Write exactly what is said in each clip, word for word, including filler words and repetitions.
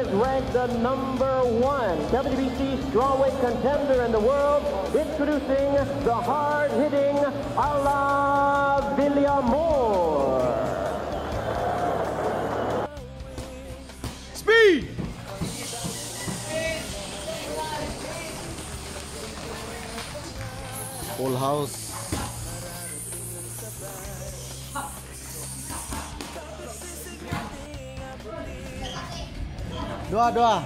is ranked the number one W B C strawweight contender in the world, introducing the hard-hitting Ala Villamor. Speed! Full house. Dua, dua.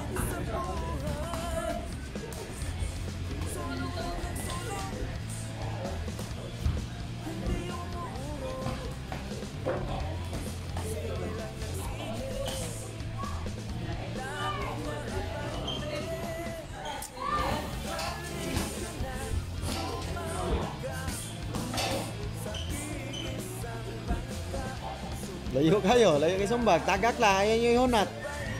Layo kayo, layo kayo sumbag. Tagak lah, ayan yung hunat.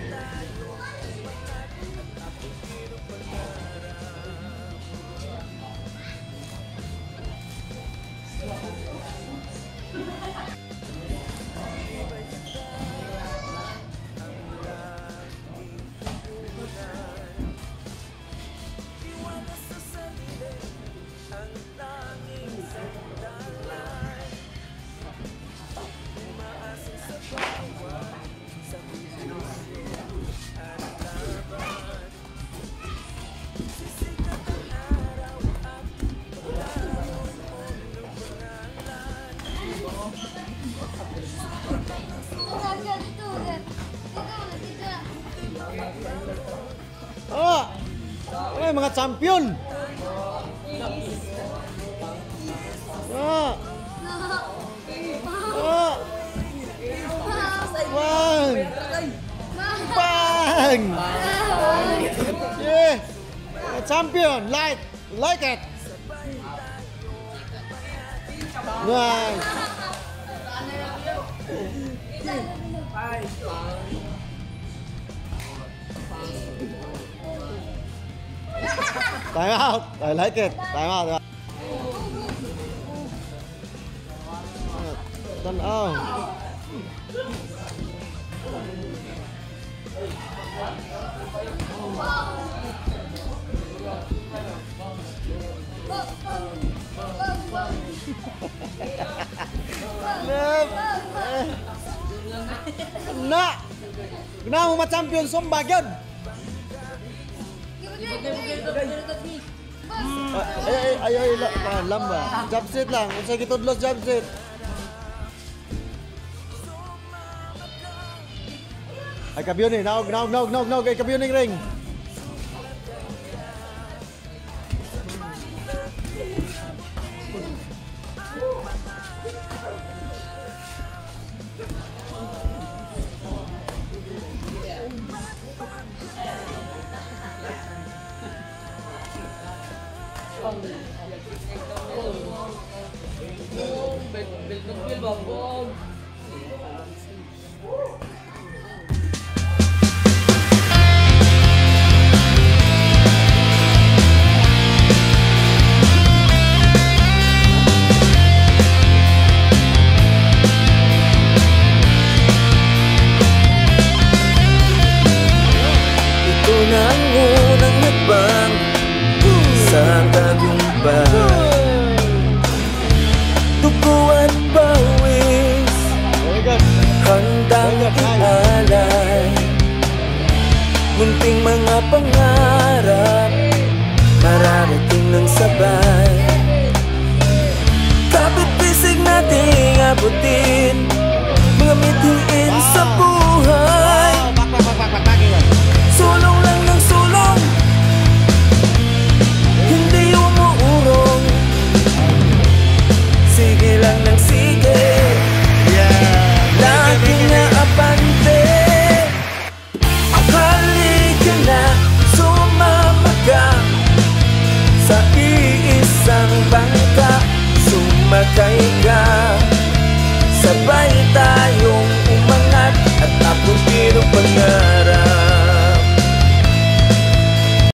Oh, ini mga champion. Oh, oh, bang, bang, yeah, champion, like, like it. Nice. Time out. I like it. Time out. Turn out. Kena. Kena mau champion sumbag yun. Ay, ay, ay, ay, ay, lamba. Jump set lang. Kung sa'yo kitudlos, jump set. Ay, kabyon eh. Naog, naog, naog, naog, naog. Ay, kabyon eh, ring. Tuguan bawis, handang ialay, munting mga pangarap, mararating ng sabay. Kapit pisig nating abutin, mga mithiin sa buhay. Sulong